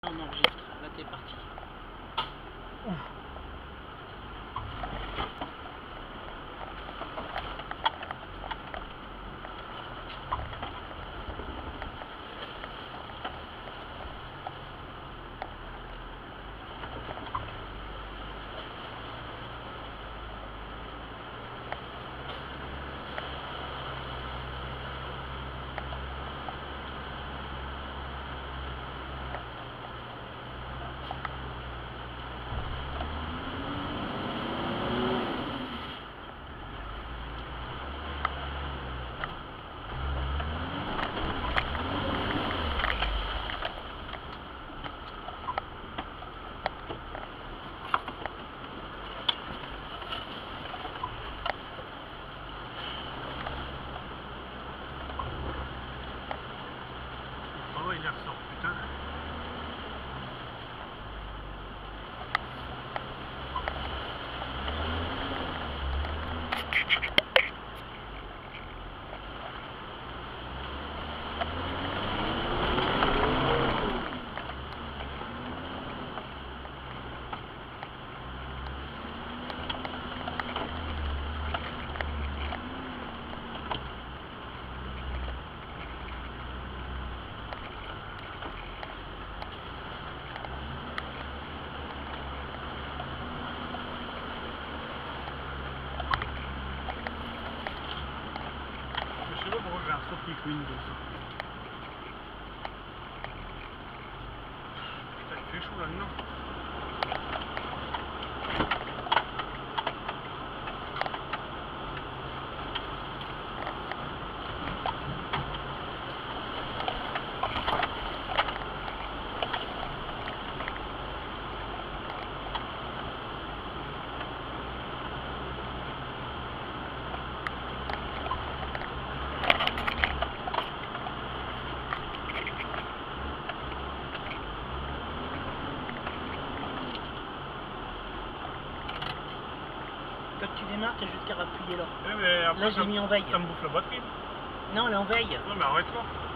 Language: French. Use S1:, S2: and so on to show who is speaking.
S1: on enregistre. Là, t'es parti.
S2: Il les ressort, putain. Je sais pas pourquoi j'ai un saut qui Windows. Putain, il fait chaud là-dedans.
S1: Quand tu démarres, t'as juste qu'à appuyer là.
S2: Mais après,
S1: Là, j'ai mis en veille.
S2: Ça me bouffe la batterie.
S1: Non, elle est en veille.
S2: Non, mais arrête-toi.